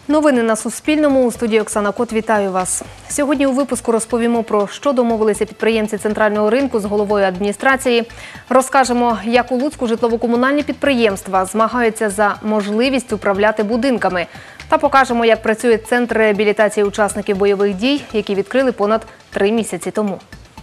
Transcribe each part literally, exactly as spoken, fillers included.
Новини на Суспільному. У студії Оксана Кот. Вітаю вас. Сьогодні у випуску розповімо про що домовилися підприємці центрального ринку з головою адміністрації. Розкажемо, як у Луцьку житлово-комунальні підприємства змагаються за можливість управляти будинками. Та покажемо, як працює центр реабілітації учасників бойових дій, який відкрили понад три місяці тому.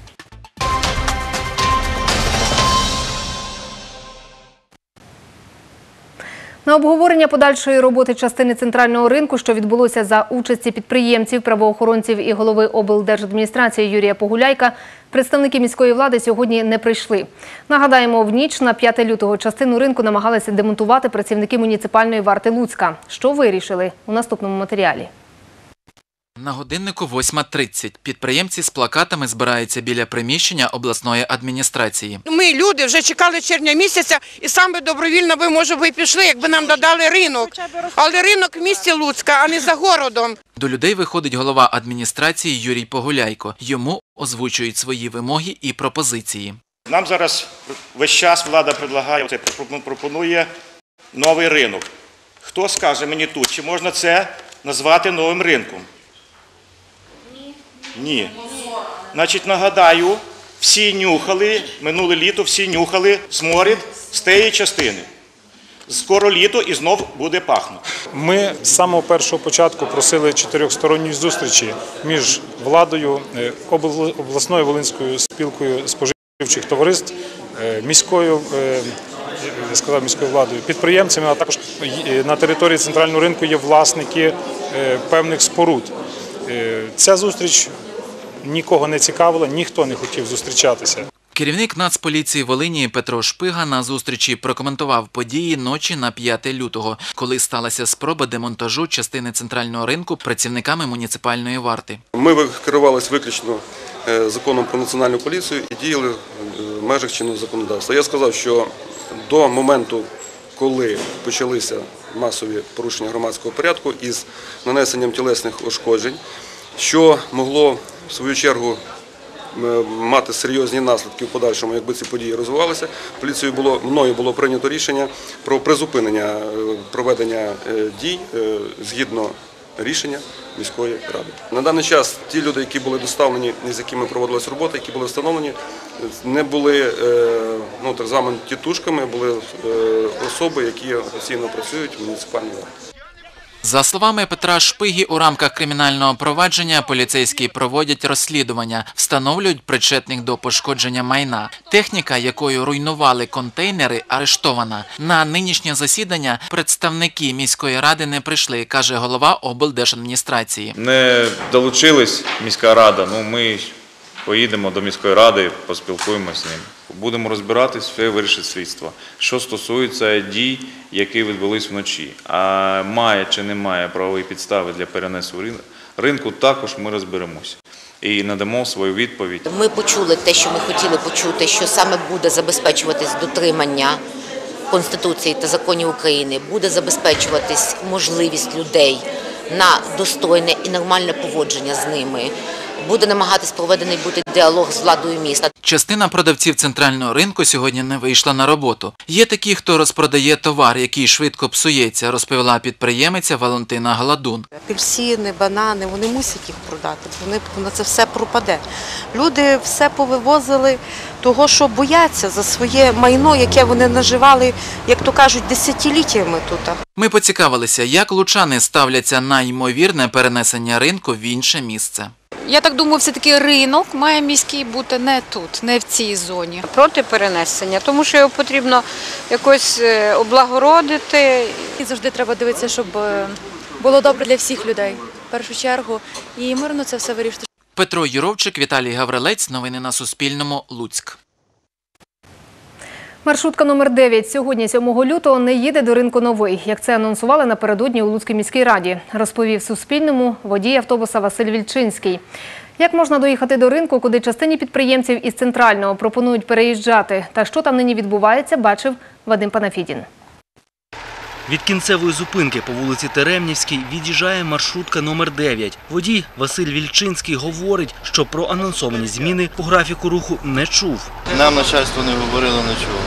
На обговорення подальшої роботи частини центрального ринку, що відбулося за участі підприємців, правоохоронців і голови облдержадміністрації Юрія Погуляйка, представники міської влади сьогодні не прийшли. Нагадаємо, в ніч на п'яте лютого частину ринку намагалися демонтувати працівники муніципальної варти Луцька. Що вирішили у наступному матеріалі. На годиннику восьма тридцять. Підприємці з плакатами збираються біля приміщення обласної адміністрації. Ми, люди, вже чекали червня місяця і саме добровільно би, може, ви пішли, якби нам додали ринок. Але ринок в місті Луцька, а не за городом. До людей виходить голова адміністрації Юрій Погуляйко. Йому озвучують свої вимоги і пропозиції. Нам зараз весь час влада предлагає, пропонує новий ринок. Хто скаже мені тут, чи можна це назвати новим ринком? Ні. Значить, нагадаю, всі нюхали, минуле літо всі нюхали сморід з тієї частини. Скоро літо і знов буде пахнути. Ми з самого першого початку просили чотирьохсторонньої зустрічі між владою, обласною Волинською спілкою споживчих товариств, міською, я сказав, міською владою, підприємцями, а також на території центрального ринку є власники певних споруд. Ця зустріч нікого не цікавила, ніхто не хотів зустрічатися. Керівник Нацполіції Волині Петро Шпига на зустрічі прокоментував події ночі на п'яте лютого, коли сталася спроба демонтажу частини центрального ринку працівниками муніципальної варти. Ми керувалися виключно законом про національну поліцію і діяли в межах чинного законодавства. Я сказав, що до моменту, коли почалися масові порушення громадського порядку із нанесенням тілесних ушкоджень, що могло, в свою чергу, мати серйозні наслідки в подальшому, якби ці події розвивалися, поліцією було, мною було прийнято рішення про призупинення проведення дій згідно рішення міської ради. На даний час ті люди, які були доставлені, з якими проводилась робота, які були встановлені, не були, ну, так званими тітушками, були особи, які офіційно працюють в муніципальній варті. За словами Петра Шпиги, у рамках кримінального провадження поліцейські проводять розслідування, встановлюють причетних до пошкодження майна. Техніка, якою руйнували контейнери, арештована. На нинішнє засідання представники міської ради не прийшли, каже голова облдержадміністрації. Не долучилась міська рада, ну ми поїдемо до міської ради, поспілкуємося з ним. Будемо розбиратись, все вирішить слідство. Що стосується дій, які відбулись вночі, а має чи не має правової підстави для перенесу ринку, також ми розберемося і надамо свою відповідь. Ми почули те, що ми хотіли почути, що саме буде забезпечуватись дотримання Конституції та законів України, буде забезпечуватись можливість людей на достойне і нормальне поводження з ними. Буде намагатись проведений бути діалог з владою міста. Частина продавців центрального ринку сьогодні не вийшла на роботу. Є такі, хто розпродає товар, який швидко псується, розповіла підприємиця Валентина Гладун. Апельсини, банани, вони мусять їх продати, вони на це все пропаде. Люди все повивозили того, що бояться за своє майно, яке вони наживали, як то кажуть, десятиліттями тут. Ми поцікавилися, як лучани ставляться на ймовірне перенесення ринку в інше місце. Я так думаю, все-таки ринок має міський бути не тут, не в цій зоні. Проти перенесення, тому що його потрібно якось облагородити. І завжди треба дивитися, щоб було добре для всіх людей, в першу чергу, і мирно це все вирішити. Петро Юровчик, Віталій Гаврилець. Новини на Суспільному. Луцьк. Маршрутка номер дев'ять сьогодні, сьомого лютого, не їде до ринку Новий, як це анонсували напередодні у Луцькій міській раді, розповів Суспільному водій автобуса Василь Вільчинський. Як можна доїхати до ринку, куди частині підприємців із центрального пропонують переїжджати, та що там нині відбувається, бачив Вадим Панафідін. Від кінцевої зупинки по вулиці Теремнівській від'їжджає маршрутка номер дев'ять. Водій Василь Вільчинський говорить, що про анонсовані зміни у графіку руху не чув. Нам начальство не говорило нічого.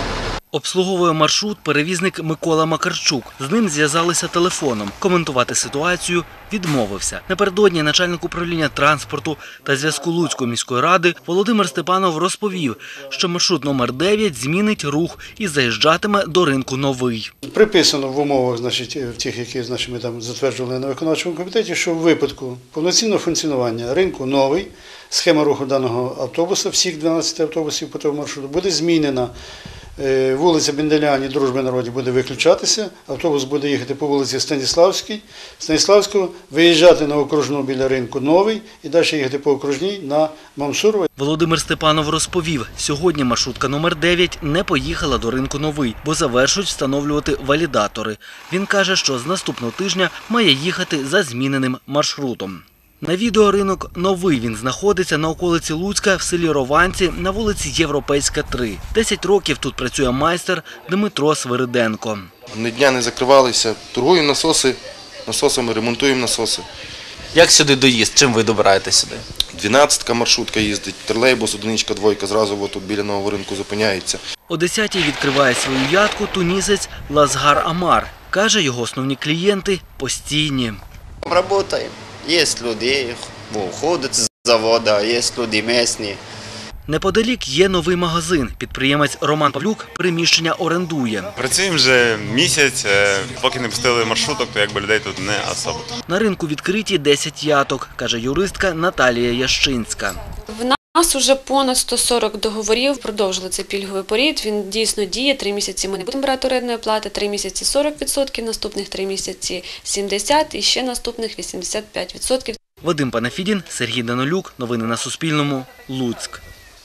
Обслуговує маршрут перевізник Микола Макарчук. З ним зв'язалися телефоном. Коментувати ситуацію відмовився. Напередодні начальник управління транспорту та зв'язку Луцької міської ради Володимир Степанов розповів, що маршрут номер дев'ять змінить рух і заїжджатиме до ринку Новий. Приписано в умовах, значить, в тих, які значить, ми там затверджували на виконавчому комітеті, що в випадку повноцінного функціонування ринку Новий, схема руху даного автобуса, всіх дванадцяти автобусів по тому маршруту, буде змінена. Вулиця Бенделяні, Дружби народів буде виключатися, автобус буде їхати по вулиці Станіславській, Станіславського, виїжджати на окружну біля ринку Новий і далі їхати по окружній на Мамсурова. Володимир Степанов розповів, сьогодні маршрутка номер дев'ять не поїхала до ринку Новий, бо завершують встановлювати валідатори. Він каже, що з наступного тижня має їхати за зміненим маршрутом. На відео ринок Новий. Він знаходиться на околиці Луцька в селі Рованці на вулиці Європейська, три. Десять років тут працює майстер Дмитро Свириденко. Ні дня не закривалися, торгуємо насоси, насосами, ремонтуємо насоси. Як сюди доїзд? Чим ви добираєтесь сюди? Дванадцятка маршрутка їздить, тролейбус, одиничка, двойка, зразу тут біля нового ринку зупиняється. О десятій відкриває свою ядку тунісець Лазгар Амар. Каже, його основні клієнти постійні. Працюємо. Є люди, уходять з заводу, є люди місцеві. Неподалік є новий магазин. Підприємець Роман Павлюк приміщення орендує. Працюємо вже місяць, поки не пустили маршруток, то якби людей тут не особо. На ринку відкриті десять яток, каже юристка Наталія Ящинська. В нас вже понад сто сорок договорів, продовжили цей пільговий період, він дійсно діє, три місяці ми не будемо брати орендної плати, три місяці сорок відсотків, наступних три місяці сімдесят відсотків і ще наступних вісімдесят п'ять відсотків. Вадим Панафідін, Сергій Данилюк, новини на Суспільному, Луцьк.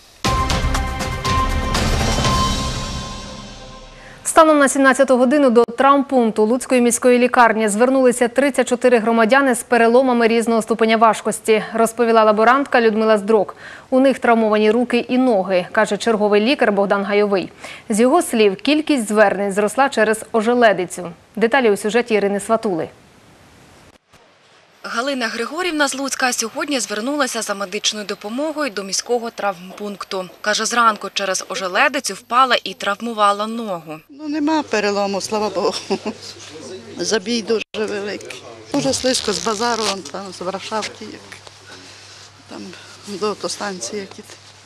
Станом на сімнадцяту годину до травмпункту Луцької міської лікарні звернулися тридцять чотири громадяни з переломами різного ступеня важкості, розповіла лаборантка Людмила Здрок. У них травмовані руки і ноги, каже черговий лікар Богдан Гайовий. З його слів, кількість звернень зросла через ожеледицю. Деталі у сюжеті Ірини Сватули. Галина Григорівна з Луцька сьогодні звернулася за медичною допомогою до міського травмпункту. Каже, зранку через ожеледицю впала і травмувала ногу. Ну, нема перелому, слава Богу. Забій дуже великий. Дуже слизько з базару, там, з Варшавки, там до автостанції. Які.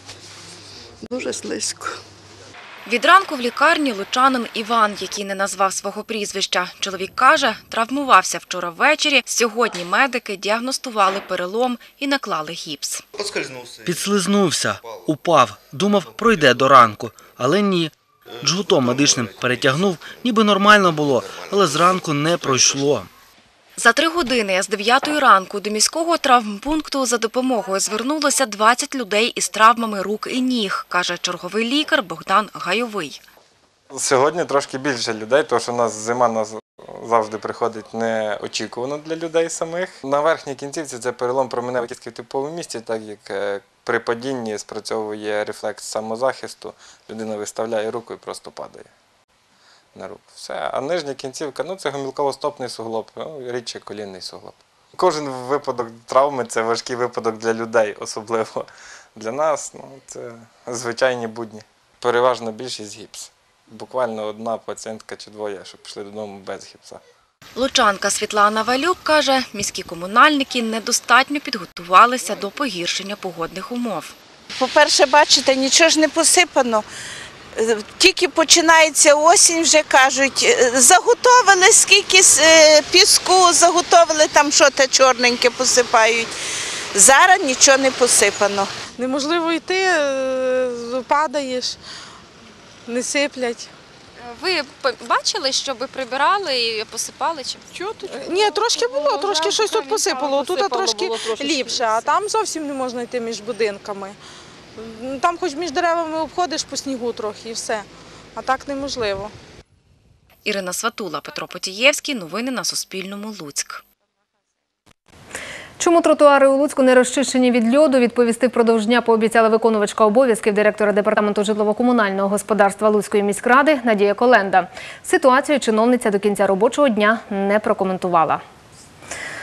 Дуже слизько. Від ранку в лікарні лучанин Іван, який не назвав свого прізвища. Чоловік каже, травмувався вчора ввечері. Сьогодні медики діагностували перелом і наклали гіпс. Підслизнувся, упав, думав, пройде до ранку. Але ні. Джгутом медичним перетягнув, ніби нормально було, але зранку не пройшло. За три години з дев'ятої ранку до міського травмпункту за допомогою звернулося двадцять людей із травмами рук і ніг, каже черговий лікар Богдан Гайовий. Сьогодні трошки більше людей, тому що у нас зима нас завжди приходить неочікувано для людей самих. На верхній кінцівці це перелом променевої кістки в типовому місці, так як при падінні спрацьовує рефлекс самозахисту, людина виставляє руку і просто падає на руку. Все. А нижня кінцівка, ну це гомілково-стопний суглоб, ну, рідше колінний суглоб. Кожен випадок травми – це важкий випадок для людей, особливо для нас. Ну, це звичайні будні. Переважно більшість гіпс. Буквально одна пацієнтка чи двоє, що пішли додому без гіпса. Лучанка Світлана Валюк каже, міські комунальники недостатньо підготувалися до погіршення погодних умов. По-перше, бачите, нічого ж не посипано. Тільки починається осінь, вже кажуть, заготовили скільки піску, заготовили там що-то чорненьке посипають. Зараз нічого не посипано. Неможливо йти, падаєш, не сиплять. Ви бачили, що ви прибирали і посипали? Чи? Ні, трошки було, трошки щось тут посипало, тут трошки ліпше, а там зовсім не можна йти між будинками. Там хоч між деревами обходиш по снігу трохи і все, а так неможливо. Ірина Сватула, Петро Потієвський. Новини на Суспільному. Луцьк. Чому тротуари у Луцьку не розчищені від льоду, відповісти впродовж дня пообіцяла виконувачка обов'язків директора департаменту житлово-комунального господарства Луцької міськради Надія Коленда. Ситуацію чиновниця до кінця робочого дня не прокоментувала.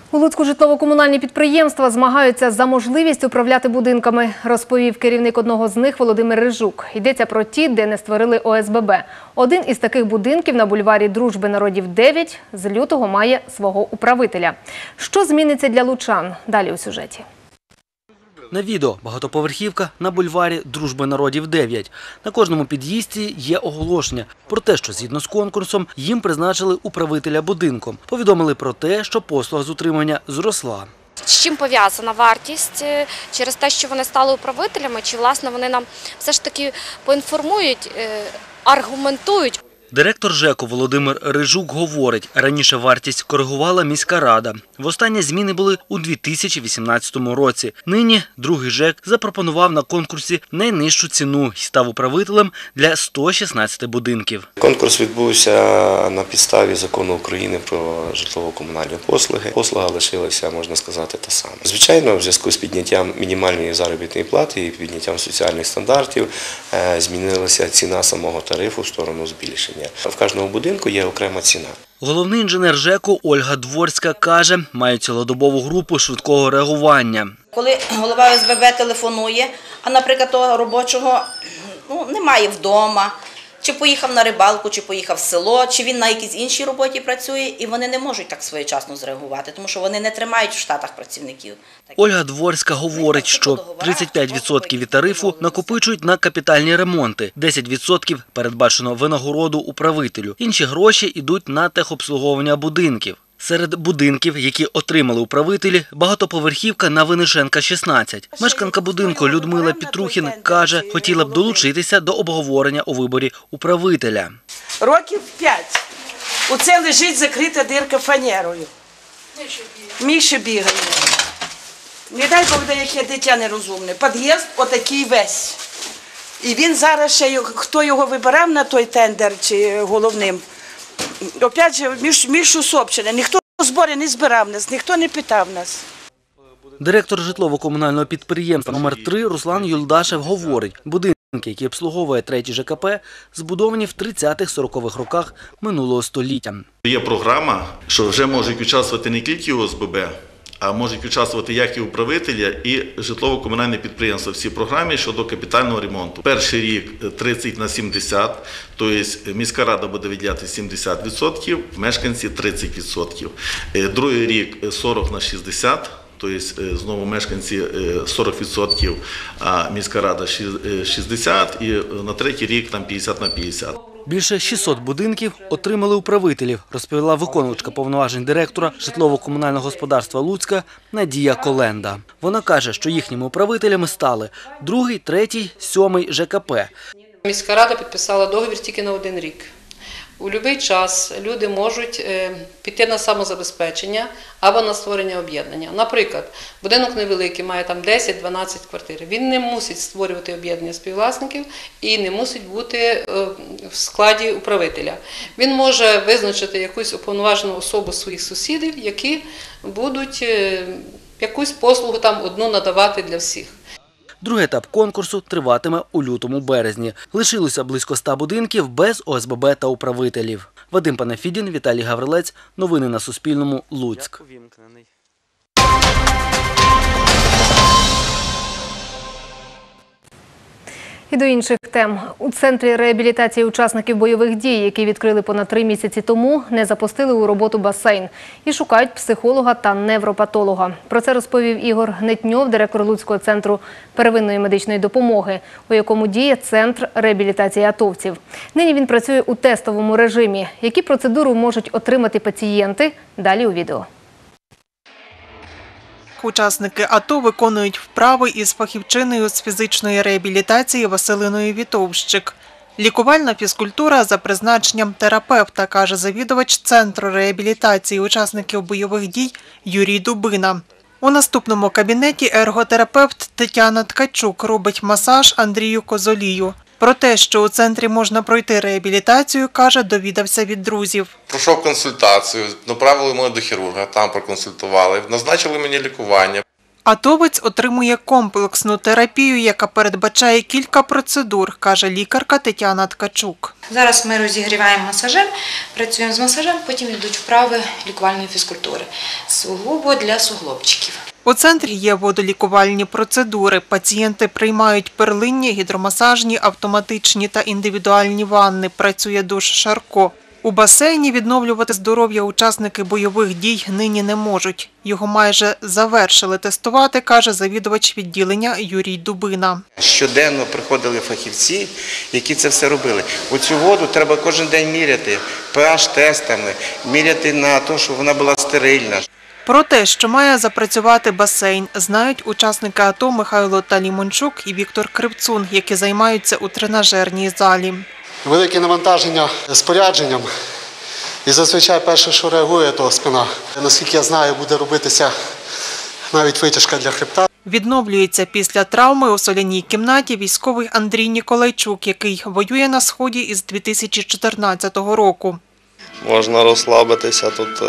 У Луцьку житлово-комунальні підприємства змагаються за можливість управляти будинками, розповів керівник одного з них Володимир Рижук. Йдеться про ті, де не створили О С Б Б. Один із таких будинків на бульварі Дружби народів дев'ять з лютого має свого управителя. Що зміниться для лучан? Далі у сюжеті. На відео багатоповерхівка на бульварі Дружби народів дев'ять. На кожному під'їзді є оголошення про те, що згідно з конкурсом їм призначили управителя будинком. Повідомили про те, що послуга з утримання зросла. З чим пов'язана вартість? Через те, що вони стали управителями, чи власне вони нам все ж таки поінформують, аргументують? Директор ЖЕКу Володимир Рижук говорить, раніше вартість коригувала міська рада. Востаннє зміни були у дві тисячі вісімнадцятому році. Нині другий ЖЕК запропонував на конкурсі найнижчу ціну і став управителем для ста шістнадцяти будинків. Конкурс відбувся на підставі закону України про житлово-комунальні послуги. Послуга лишилася, можна сказати, та сама. Звичайно, в зв'язку з підняттям мінімальної заробітної плати і підняттям соціальних стандартів змінилася ціна самого тарифу в сторону збільшення. В кожному будинку є окрема ціна. Головний інженер ЖЕКу Ольга Дворська каже, мають цілодобову групу швидкого реагування. Коли голова О С Б Б телефонує, а, наприклад, того робочого ну, немає вдома, чи поїхав на рибалку, чи поїхав в село, чи він на якійсь іншій роботі працює, і вони не можуть так своєчасно зреагувати, тому що вони не тримають в штатах працівників. Ольга Дворська говорить, що тридцять п'ять відсотків від тарифу накопичують на капітальні ремонти, десять відсотків передбачено винагороду управителю, інші гроші йдуть на техобслуговування будинків. Серед будинків, які отримали управителі, багатоповерхівка на Винниченка, шістнадцять. Мешканка будинку Людмила Петрухін каже, хотіла б долучитися до обговорення у виборі управителя. Років п'ять. Оце лежить закрита дирка фанерою. Міші бігає. Не дай Бог, де яке дитя нерозумне. Під'їзд отакий весь. І він зараз ще, хто його вибирав на той тендер чи головним, опять же, Мішу Собчина. Ніхто збори не збирав нас, ніхто не питав нас. Директор житлово-комунального підприємства номер три Руслан Юлдашев говорить, будинки, які обслуговує третій Ж К П, збудовані в тридцятих-сорокових роках минулого століття. Є програма, що вже можуть участвувати не тільки О С Б Б, а можуть участвувати як і управителя, і житлово-комунальне підприємство в цій програмі щодо капітального ремонту. Перший рік тридцять на сімдесят, тобто міська рада буде виділяти сімдесят відсотків, мешканці тридцять відсотків. Другий рік сорок на шістдесят, тобто знову мешканці сорок відсотків, а міська рада шістдесят, і на третій рік там п'ятдесят на п'ятдесят. Більше шістсот будинків отримали управителів, розповіла виконувачка повноважень директора житлово-комунального господарства Луцька Надія Коленда. Вона каже, що їхніми управителями стали другий, третій, сьомий Ж К П. Міська рада підписала договір тільки на один рік. У будь-який час люди можуть піти на самозабезпечення або на створення об'єднання. Наприклад, будинок невеликий, має там десять-дванадцять квартир. Він не мусить створювати об'єднання співвласників і не мусить бути в складі управителя. Він може визначити якусь уповноважену особу своїх сусідів, які будуть якусь послугу там одну надавати для всіх. Другий етап конкурсу триватиме у лютому-березні. Лишилося близько ста будинків без О С Б Б та управителів. Вадим Панафідін, Віталій Гаврилець. Новини на Суспільному. Луцьк. І до інших тем. У Центрі реабілітації учасників бойових дій, які відкрили понад три місяці тому, не запустили у роботу басейн і шукають психолога та невропатолога. Про це розповів Ігор Гнетньов, директор Луцького центру первинної медичної допомоги, у якому діє Центр реабілітації атовців. Нині він працює у тестовому режимі. Які процедури можуть отримати пацієнти? Далі у відео. Учасники АТО виконують вправи із фахівчиною з фізичної реабілітації Василиною Вітовщик. Лікувальна фізкультура за призначенням терапевта, каже завідувач Центру реабілітації учасників бойових дій Юрій Дубина. У наступному кабінеті ерготерапевт Тетяна Ткачук робить масаж Андрію Козолію. Про те, що у центрі можна пройти реабілітацію, каже, довідався від друзів. Пройшов консультацію, направили мене до хірурга, там проконсультували, назначили мені лікування. Атовець отримує комплексну терапію, яка передбачає кілька процедур, каже лікарка Тетяна Ткачук. Зараз ми розігріваємо масажем, працюємо з масажем, потім йдуть вправи лікувальної фізкультури. Суглобо для суглобчиків. У центрі є водолікувальні процедури. Пацієнти приймають перлинні, гідромасажні, автоматичні та індивідуальні ванни. Працює душ Шарко. У басейні відновлювати здоров'я учасники бойових дій нині не можуть. Його майже завершили тестувати, каже завідувач відділення Юрій Дубина. Щоденно приходили фахівці, які це все робили. Оцю воду треба кожен день міряти пе-аш-тестами, міряти на те, щоб вона була стерильна. Про те, що має запрацювати басейн, знають учасники АТО Михайло Талімончук і Віктор Кривцун, які займаються у тренажерній залі. Велике навантаження спорядженням і зазвичай перше, що реагує, то спина. Наскільки я знаю, буде робитися навіть витяжка для хребта. Відновлюється після травми у соляній кімнаті військовий Андрій Ніколайчук, який воює на Сході із дві тисячі чотирнадцятого року. Можна розслабитися тут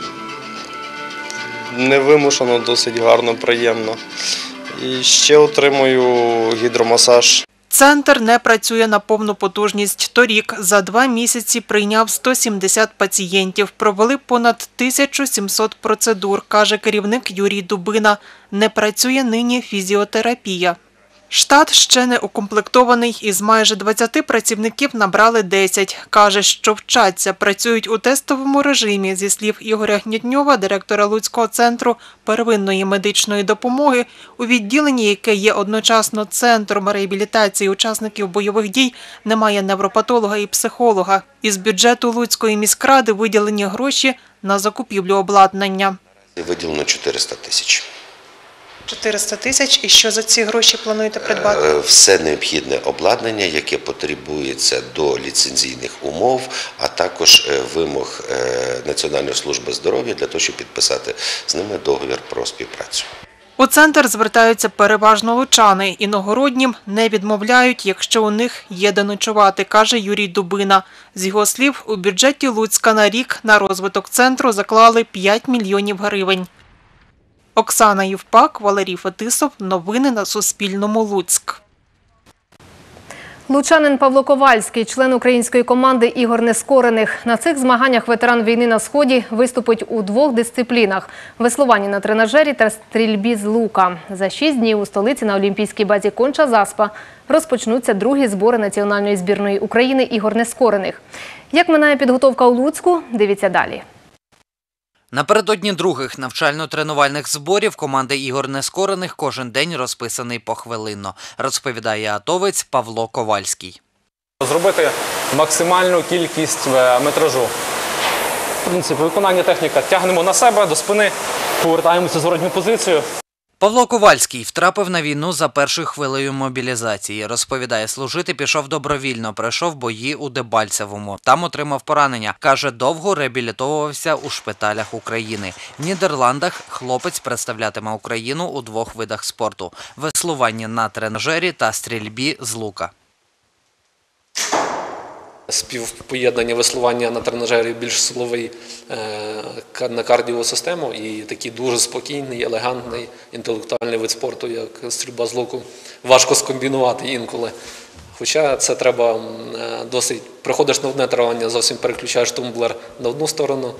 невимушено, досить гарно, приємно. І ще отримую гідромасаж. Центр не працює на повну потужність. Торік за два місяці прийняв сто сімдесят пацієнтів. Провели понад тисячу сімсот процедур, каже керівник Юрій Дубина. Не працює нині фізіотерапія. Штат ще не укомплектований. Із майже двадцяти працівників набрали десять. Каже, що вчаться, працюють у тестовому режимі. Зі слів Ігоря Гнєтньова, директора Луцького центру первинної медичної допомоги, у відділенні, яке є одночасно центром реабілітації учасників бойових дій, немає невропатолога і психолога. Із бюджету Луцької міськради виділені гроші на закупівлю обладнання. Виділено чотириста тисяч. чотириста тисяч. І що за ці гроші плануєте придбати? Все необхідне обладнання, яке потребується до ліцензійних умов, а також вимог Національної служби здоров'я для того, щоб підписати з ними договір про співпрацю. У центр звертаються переважно лучани. Іногороднім не відмовляють, якщо у них є де ночувати, каже Юрій Дубина. З його слів, у бюджеті Луцька на рік на розвиток центру заклали п'ять мільйонів гривень. Оксана Євпак, Валерій Фетисов. Новини на Суспільному. Луцьк. Лучанин Павло Ковальський, член української команди Ігор Нескорених. На цих змаганнях ветеран війни на Сході виступить у двох дисциплінах – веслуванні на тренажері та стрільбі з лука. За шість днів у столиці на олімпійській базі Конча-Заспа розпочнуться другі збори національної збірної України Ігор Нескорених. Як минає підготовка у Луцьку – дивіться далі. Напередодні других навчально-тренувальних зборів команди Ігор Нескорених кожен день розписаний похвилинно, розповідає атовець Павло Ковальський. Зробити максимальну кількість метражу. В принципі, виконання техніка. Тягнемо на себе, до спини, повертаємося в зворотню позицію. Павло Ковальський втрапив на війну за першою хвилею мобілізації. Розповідає, служити пішов добровільно, пройшов бої у Дебальцевому. Там отримав поранення. Каже, довго реабілітовувався у шпиталях України. В Нідерландах хлопець представлятиме Україну у двох видах спорту – веслуванні на тренажері та стрільбі з лука. Співпоєднання веслування на тренажері більш силовий на кардіосистему і такий дуже спокійний, елегантний, інтелектуальний вид спорту, як стрільба з луку, важко скомбінувати інколи. Хоча це треба досить, приходиш на одне тренування, зовсім переключаєш тумблер на одну сторону.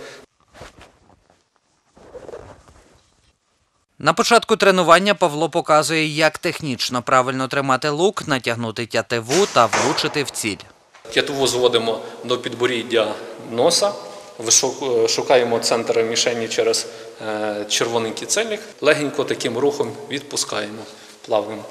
На початку тренування Павло показує, як технічно правильно тримати лук, натягнути тятиву та влучити в ціль. Тятиву зводимо до підборіддя носа, шукаємо центр мішені через червоненький цельник, легенько таким рухом відпускаємо плавним.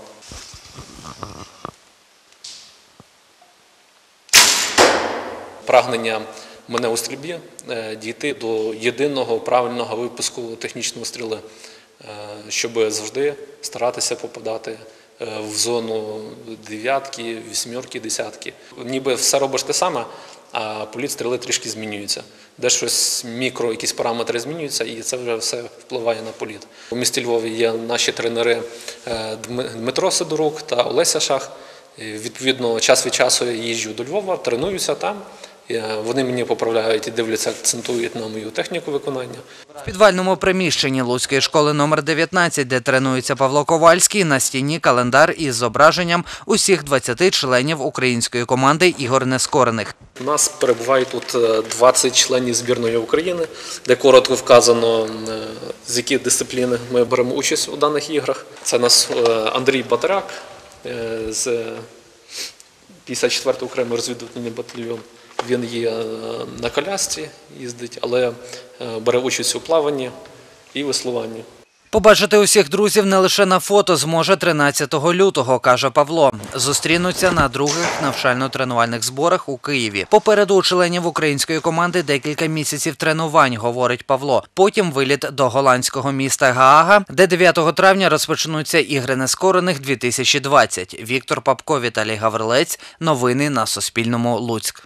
Прагнення мене у стрільбі дійти до єдиного правильного випуску технічної стріли, щоб завжди старатися попадати в зону дев'ятки, вісьмерки, десятки. Ніби все робиш те саме, а політ стріли трішки змінюється. Де щось мікро, якісь параметри змінюються, і це вже все впливає на політ. У місті Львові є наші тренери Дмитро Сидорук та Олеся Шах. Відповідно, час від часу я їжджу до Львова, тренуюся там Вони мені поправляють і дивляться, акцентують на мою техніку виконання. В підвальному приміщенні Луцької школи номер дев'ятнадцять, де тренується Павло Ковальський, на стіні календар із зображенням усіх двадцяти членів української команди ігор нескорених. У нас перебуває тут двадцять членів збірної України, де коротко вказано, з яких дисциплін ми беремо участь у даних іграх. Це у нас Андрій Батаряк з п'ятдесят четвертий окремий розвідувальний батальйон. Він є на колясці, їздить, але бере участь у плаванні і веслуванні. Побачити усіх друзів не лише на фото зможе тринадцятого лютого, каже Павло. Зустрінуться на других навчально-тренувальних зборах у Києві. Попереду у членів української команди декілька місяців тренувань, говорить Павло. Потім виліт до голландського міста Гаага, де дев'ятого травня розпочнуться ігри нескорених дві тисячі двадцять. Віктор Попко, Віталій Гаврилець. Новини на Суспільному. Луцьк.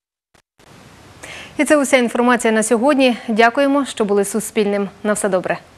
І це уся інформація на сьогодні. Дякуємо, що були з Суспільним. На все добре.